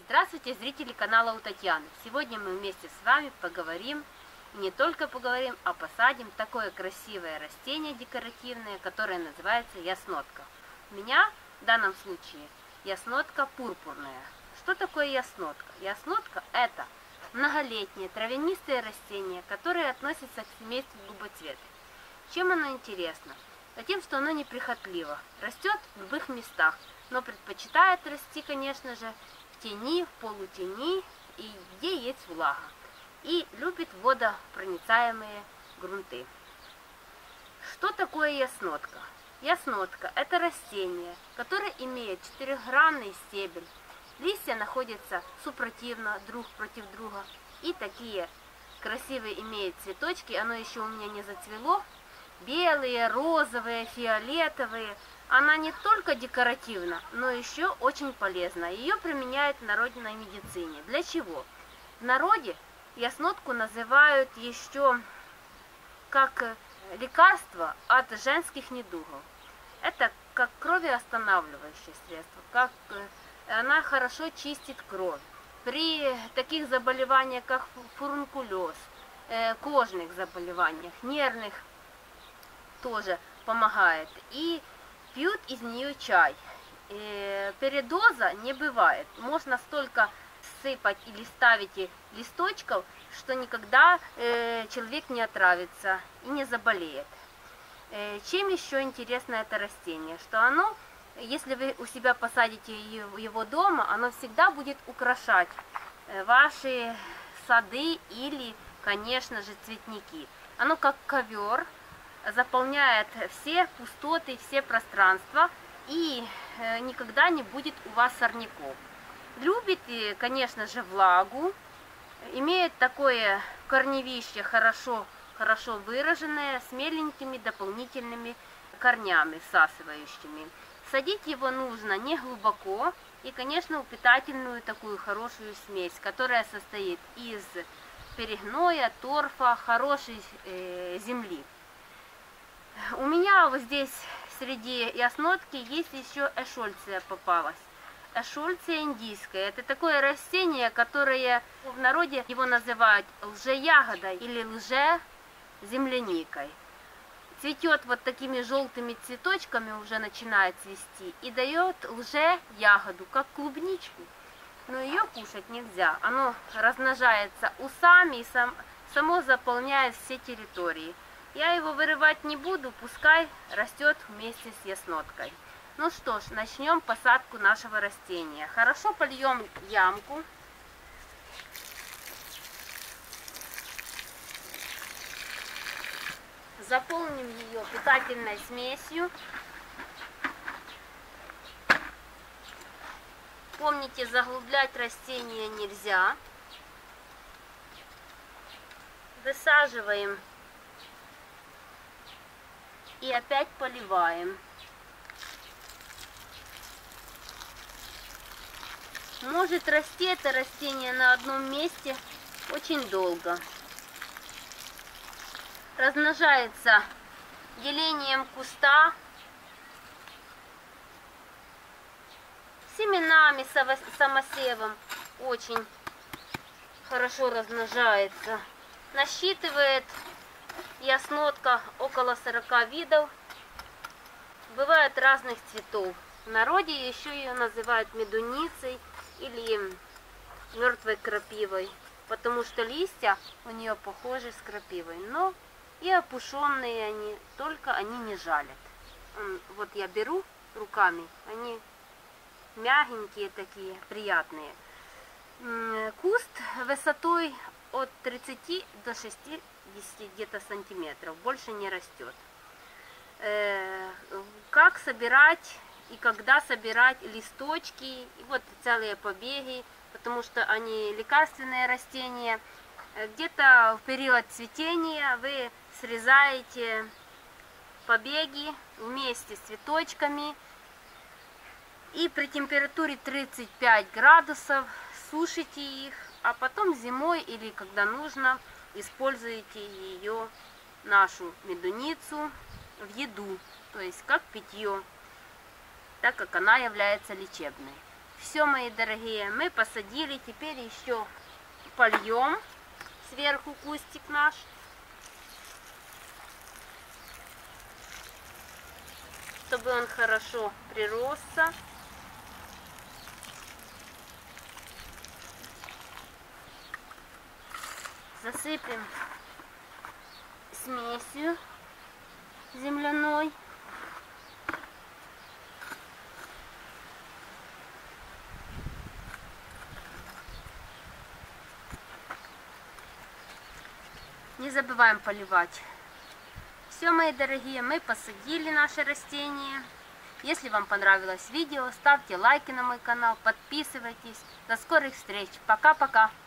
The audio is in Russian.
Здравствуйте, зрители канала у Татьяны. Сегодня мы вместе с вами поговорим, и не только поговорим, а посадим такое красивое растение декоративное, которое называется яснотка. У меня в данном случае яснотка пурпурная. Что такое яснотка? Яснотка – это многолетнее травянистое растение, которое относится к семейству губоцветы. Чем оно интересно? Тем, что оно неприхотливо, растет в любых местах, но предпочитает расти, конечно же, в тени, в полутени и где есть влага. И любит водопроницаемые грунты. Что такое яснотка? Яснотка – это растение, которое имеет четырехгранный стебель. Листья находятся супротивно друг против друга. И такие красивые имеют цветочки, оно еще у меня не зацвело. Белые, розовые, фиолетовые. Она не только декоративна, но еще очень полезна. Ее применяют в народной медицине. Для чего? В народе яснотку называют еще как лекарство от женских недугов. Это как кровоостанавливающее средство, как она хорошо чистит кровь. При таких заболеваниях, как фурункулез, кожных заболеваниях, нервных, тоже помогает. И пьют из нее чай. Передоза не бывает. Можно столько сыпать или ставить листочков, что никогда человек не отравится и не заболеет. Чем еще интересно это растение? Что оно, если вы у себя посадите его дома, оно всегда будет украшать ваши сады или, конечно же, цветники. Оно как ковер, заполняет все пустоты, все пространства и никогда не будет у вас сорняков. Любит, конечно же, влагу, имеет такое корневище хорошо выраженное, с меленькими дополнительными корнями всасывающими. Садить его нужно не глубоко и, конечно, в питательную такую хорошую смесь, которая состоит из перегноя, торфа, хорошей земли. У меня вот здесь среди яснотки есть еще эшольция попалась. Эшольция индийская. Это такое растение, которое в народе его называют лжеягодой или лже-земляникой. Цветет вот такими желтыми цветочками, уже начинает цвести, и дает лже-ягоду, как клубничку. Но ее кушать нельзя. Оно размножается усами и само заполняет все территории. Я его вырывать не буду, пускай растет вместе с ясноткой. Ну что ж, начнем посадку нашего растения. Хорошо польем ямку. Заполним ее питательной смесью. Помните, заглублять растение нельзя. Высаживаем. И опять поливаем. Может расти это растение на одном месте очень долго. Размножается делением куста, семенами, самосевом. Очень хорошо размножается. Насчитывает яснотка около 40 видов. Бывают разных цветов. В народе еще ее называют медуницей или мертвой крапивой, потому что листья у нее похожи с крапивой. Но и опушенные они, только они не жалят. Вот я беру руками, они мягенькие такие, приятные. Куст высотой от 30 до 60 где-то сантиметров, больше не растет. Как собирать и когда собирать листочки, и вот целые побеги, потому что они лекарственные растения. Где-то в период цветения вы срезаете побеги вместе с цветочками и при температуре 35 градусов сушите их, а потом зимой или когда нужно используете ее, нашу медуницу, в еду, то есть как питье, так как она является лечебной. Все, мои дорогие, мы посадили. Теперь еще польем сверху кустик наш. Чтобы он хорошо приросся. Засыпем смесью земляной. Не забываем поливать. Все, мои дорогие, мы посадили наше растение. Если вам понравилось видео, ставьте лайки на мой канал, подписывайтесь. До скорых встреч. Пока-пока.